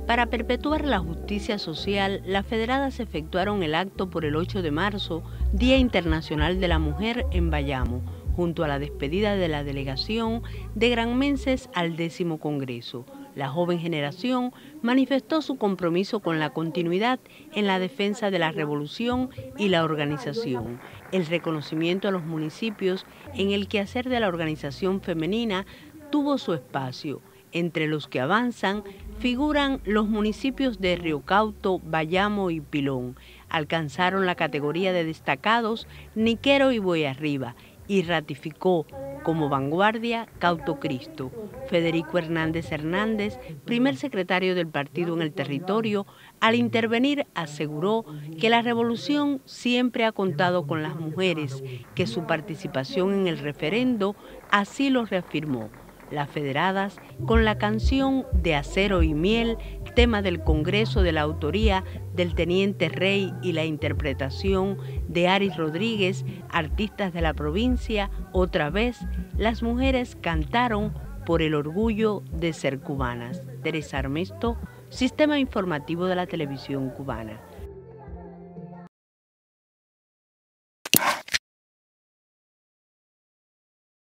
Para perpetuar la justicia social, las federadas efectuaron el acto por el 8 de marzo, Día Internacional de la Mujer en Bayamo, junto a la despedida de la delegación de granmenses al 10º Congreso. La joven generación manifestó su compromiso con la continuidad en la defensa de la revolución y la organización, el reconocimiento a los municipios en el quehacer de la organización femenina tuvo su espacio. Entre los que avanzan figuran los municipios de Río Cauto, Bayamo y Pilón. Alcanzaron la categoría de destacados Niquero y Boyarriba y ratificó como vanguardia Cauto Cristo. Federico Hernández Hernández, primer secretario del partido en el territorio, al intervenir aseguró que la revolución siempre ha contado con las mujeres, que su participación en el referendo así lo reafirmó. Las federadas, con la canción de Acero y Miel, tema del Congreso de la autoría del Teniente Rey y la interpretación de Aris Rodríguez, artistas de la provincia, otra vez, las mujeres cantaron por el orgullo de ser cubanas. Teresa Armesto, Sistema Informativo de la Televisión Cubana.